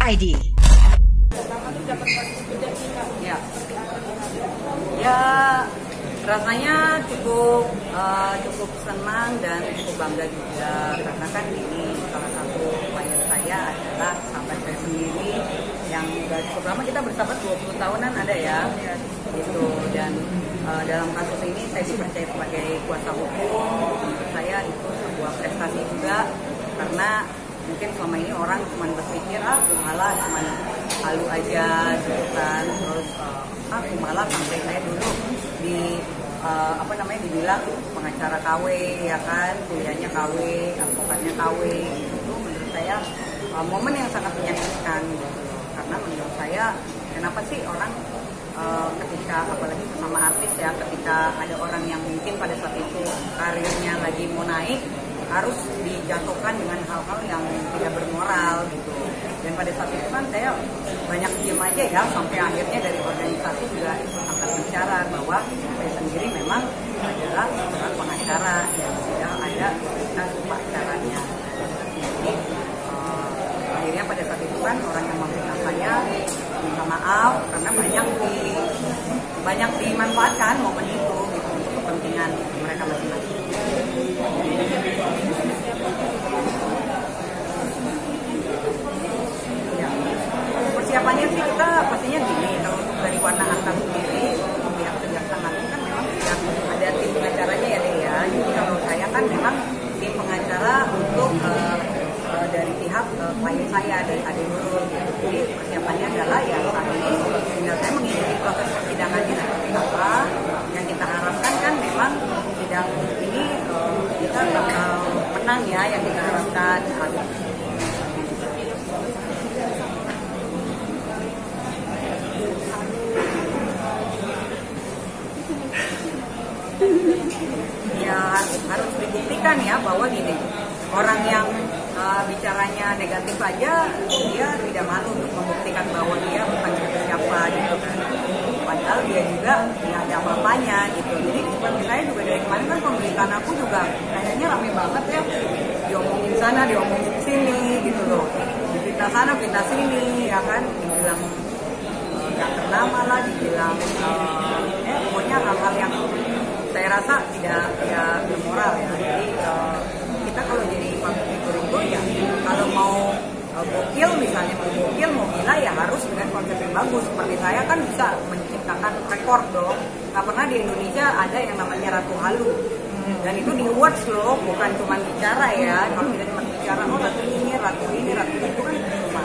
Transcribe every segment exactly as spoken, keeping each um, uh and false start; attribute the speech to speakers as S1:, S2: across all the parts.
S1: I D.
S2: Ya, ya rasanya cukup uh, cukup senang dan cukup bangga juga karena kan ini salah satu klien saya adalah sahabat saya sendiri yang udah cukup lama, kita bersahabat dua puluh tahunan ada ya, gitu. Dan uh, dalam kasus ini saya dipercaya sebagai kuasa hukum. Menurut saya itu sebuah prestasi juga karena mungkin selama ini orang cuma berpikir ah malah cuma halu aja gitu kan, terus uh, ah malah sampai saya dulu di uh, apa namanya dibilang pengacara K W ya kan, kuliahnya K W, advokatnya K W, itu menurut saya uh, momen yang sangat menyakitkan gitu. Karena menurut saya kenapa sih orang uh, ketika apalagi sesama artis ya, ketika ada orang yang mungkin pada saat itu karirnya lagi mau naik harus dijatuhkan dengan hal-hal yang tidak bermoral gitu. Dan pada saat itu kan saya banyak diem aja ya, sampai akhirnya dari organisasi juga akan bicara bahwa saya sendiri memang adalah seorang pengacara yang sudah ada kita pengacaranya. Jadi uh, akhirnya pada saat itu kan orang yang memberikan saya minta maaf karena banyak di banyak dimanfaatkan momen itu gitu untuk kepentingan mereka masing-masing. Ya, persiapannya sih kita pastinya gini, kalau untuk dari warna akta sendiri untuk pihak kejaksaan agung kan memang sudah ada tim pengacaranya ya deh ya. Jadi kalau saya kan memang tim pengacara untuk uh, uh, dari pihak uh, klien saya dari Ade Nurul gitu. Jadi persiapannya adalah ya saat ini tinggal saya mengikuti proses persidangannya seperti apa. Yang kita harapkan kan memang sidang ini uh, kita bakal menang ya, yang kita harapkan. Ya harus dibuktikan ya bahwa gini, orang yang uh, bicaranya negatif aja dia tidak malu untuk membuktikan bahwa dia bukan siapa-siapa gitu kan. Padahal dia juga nggak ada apa-apanya gitu. Jadi seperti saya juga dari kemarin kan pemberitaan aku juga kayaknya rame banget ya, diomongin sana diomongin sini gitu loh, kita sana kita sini ya kan, dibilang nggak uh, ternama lah, dibilang uh, eh pokoknya hal-hal yang saya rasa tidak tidak bermoral ya. Jadi uh, kita kalau jadi public figure itu ya kalau mau uh, gokil misalnya, mau gokil mau gila ya harus dengan konsep yang bagus. Seperti saya kan bisa menciptakan rekor dong. Nggak pernah di Indonesia ada yang namanya Ratu Halu. Dan itu di awards loh, bukan cuma bicara ya. Kalau kita cuma bicara oh ratu ini, ratu ini, ratu itu kan cuma.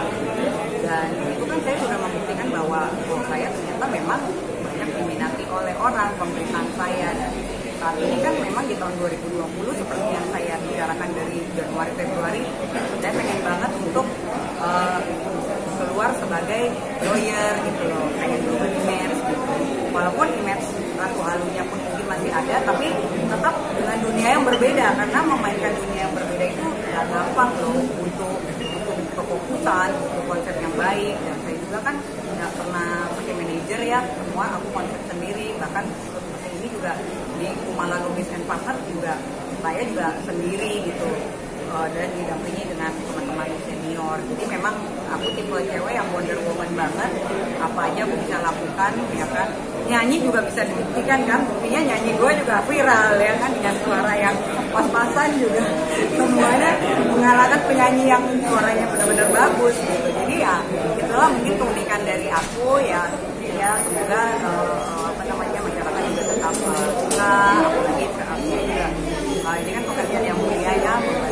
S2: Dan itu kan saya sudah membuktikan bahwa oh, saya ternyata memang banyak diminati oleh orang pemberitaan saya. Dan saat ini kan memang di tahun dua ribu dua puluh seperti yang saya bicarakan dari Januari Februari, saya pengen banget untuk uh, keluar sebagai lawyer gitu loh, pengen berubah image gitu. Walaupun image Ratu Halunya pun mungkin masih ada, tapi tetap dengan dunia yang berbeda, karena memainkan dunia yang berbeda itu tidak gampang loh untuk untuk kefokusan, untuk konsep yang baik. Dan saya juga kan tidak pernah pakai manajer ya, semua aku konsep sendiri. Bahkan seperti ini juga di Kumala Lubis and Partner juga saya juga sendiri gitu, uh, dan didampingi dengan teman-teman senior. Jadi memang aku tipe cewek yang Wonder Woman banget, apa aja aku bisa lakukan ya kan. Nyanyi juga bisa dibuktikan kan, buktinya nyanyi gue juga viral ya kan, dengan suara yang pas-pasan juga semuanya mengalahkan penyanyi yang suaranya benar-benar bagus gitu. Jadi ya itulah mungkin keunikan dari aku ya, ya semoga uh, apa namanya masyarakat juga tetap uh, suka, apalagi saat ini juga uh, ini kan pekerjaan yang mulia ya,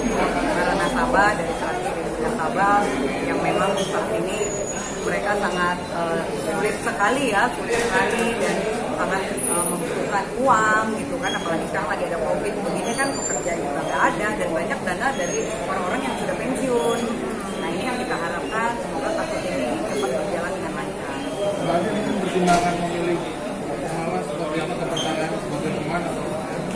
S2: para nasabah dari seratus ribu nasabah yang memang saat ini mereka sangat uh, sulit sekali ya, sulit sekali dan sangat uh, membutuhkan uang gitu kan, apalagi sekarang lagi ada COVID begini kan, pekerjaan juga nggak ada dan banyak dana dari orang-orang yang sudah pensiun. Nah ini yang kita harapkan, semoga kasus ini cepat berjalan dengan lancar.
S3: Berarti mungkin pertimbangan memilih Kumala seperti apa kepercayaan sebagai teman atau?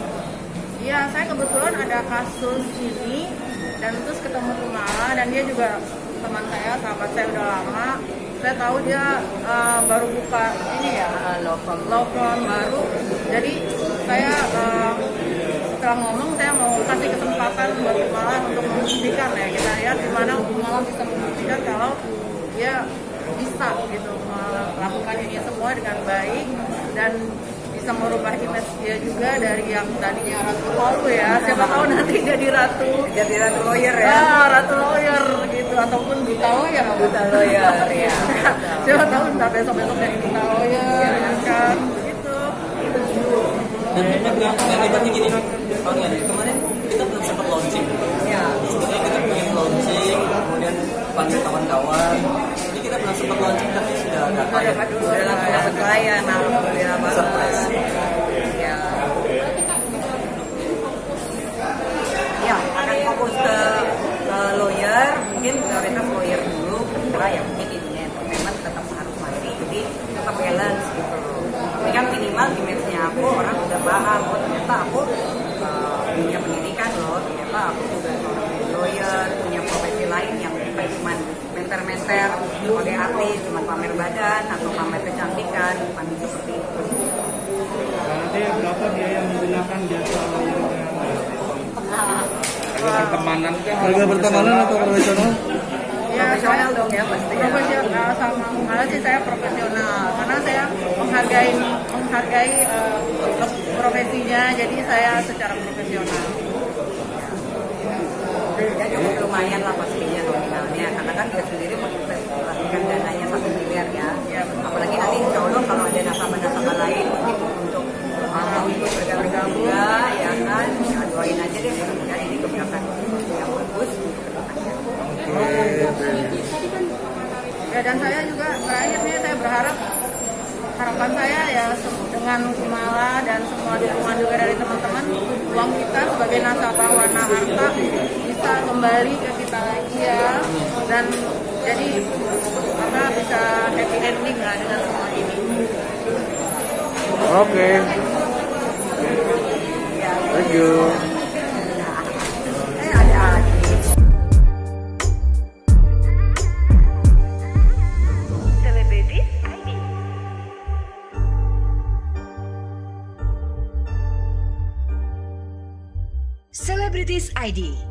S4: Iya, saya kebetulan ada kasus ini dan terus ketemu Kumala dan dia juga teman saya, sahabat saya udah lama. Saya tahu dia uh, baru buka ini ya, uh, law firm, law firm baru. Jadi saya uh, setelah ngomong saya mau kasih kesempatan buat Kumala untuk membuktikan ya. Kita lihat gimana Kumala bisa membuktikan kalau dia bisa gitu melakukan ini semua dengan baik dan bisa merubah image dia juga dari yang tadinya ratu malu ya, siapa tahu nanti jadi ratu
S2: Jadi ratu lawyer ya.
S4: ah, ratu lawyer gitu ataupun buta lawyer
S2: Buta lawyer ya.
S4: siapa tahu ntar besok besok jadi buta lawyer ya kan gitu.
S1: Dan yang yang hebatnya gini, Bang Yadi, kemarin kita belum sempat launching.
S2: Ya.
S1: Sebenarnya kita pengen launching, kemudian panggil kawan-kawan. Jadi kita belum sempat launching tapi sudah ada klien.
S2: Dapat dulu dapat dapat klien, alhamdulillah banget.
S1: Surprise.
S2: Ya. Ya, akan fokus ke, ke lawyer, mungkin prioritas lawyer dulu, karena ya mungkin di dunia entertainment tetap harus mati, jadi tetap balance gitu loh. Tapi kan minimal image-nya aku orang udah paham, oh ternyata aku uh, punya pendidikan loh, ternyata aku juga seorang lawyer, punya profesi lain yang bukan cuma menter-menter sebagai artis, cuma pamer badan atau pamer kecantikan, bukan seperti itu.
S3: Nanti berapa dia yang menggunakan jasa lawyer yang harga pertemanan kah?
S5: Harga pertemanan atau profesional?
S4: Ya,
S2: Profesional dong ya pasti. Ya.
S4: Profesional sama malah sih saya profesional karena saya menghargai menghargai uh, profesinya, jadi saya secara profesional.
S2: Ya cukup lumayan lah pastinya nominalnya, karena kan dia sendiri menginvestasikan dananya satu miliar ya. Ya apalagi nanti insya Allah kalau ada nasabah-nasabah lain mungkin untuk uh, mau ikut bergabung juga, ya kan, ya doain aja deh mudah-mudahan ini kebijakan yang bagus untuk kedepannya.
S4: Ya dan saya juga terakhirnya saya berharap harapan saya ya dengan Kumala dan semua dukungan juga dari teman-teman, uang kita sebagai nasabah Warna Harta bisa kembali ke kita lagi ya, dan jadi apa bisa happy ending lah dengan semua ini.
S5: Oke. Thank you.
S2: Eh ada lagi.
S6: Celebrities I D